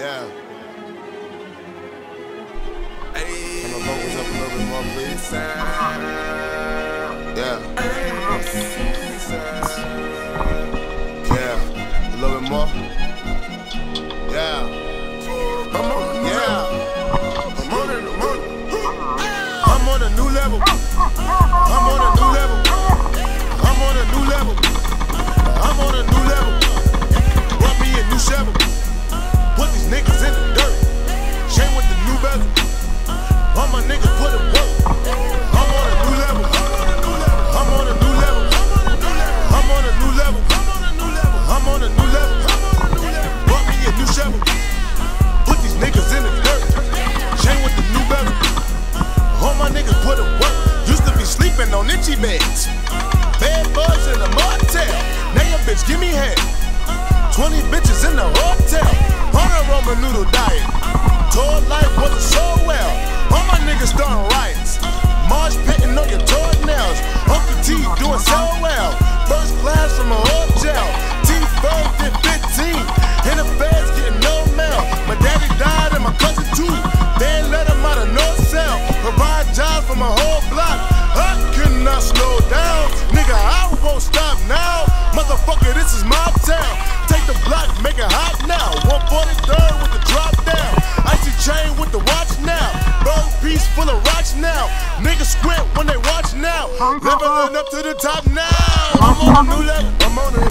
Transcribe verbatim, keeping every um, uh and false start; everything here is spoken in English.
Yeah. Hey. Turn the vocals up a little bit more, please. Yeah. Yeah. A little bit more. Yeah. I'm on, yeah. I'm on it, I'm on it. I'm on a new level. I'm on a new level. I'm on a new level. I'm on a new level. Brought me a new shovel. Put these niggas in the dirt. Chain with the new bezel. All my niggas put it work. I'm on a new level. I'm on a new level. I'm on a new level. I'm on a new level. Brought me a new shovel. Put these niggas in the dirt. Chain with the new bezel. All my niggas put it work. Used to be sleeping on itchy beds. Bad bugs in a motel. Now your bitch give me head. twenty bitches in the hotel. On a Roman noodle diet. Told life wasn't so well. All my niggas starting riots. Marsh pitting on your toenails. Uncle T doing so well. First class from a hotel. T first did fifteen. In the feds getting no mail. My daddy died and my cousin too. They ain't let him out of no cell. Provide jobs for my whole block. I cannot slow down. Nigga, I won't stop now. Motherfucker, this is my town. Take the block, make it hot now. one forty-third with the drop down. Icy chain with the watch now. Gold piece full of rocks now. Niggas squint when they watch now. Leveling up to the top now. I'm on a new level. I'm on a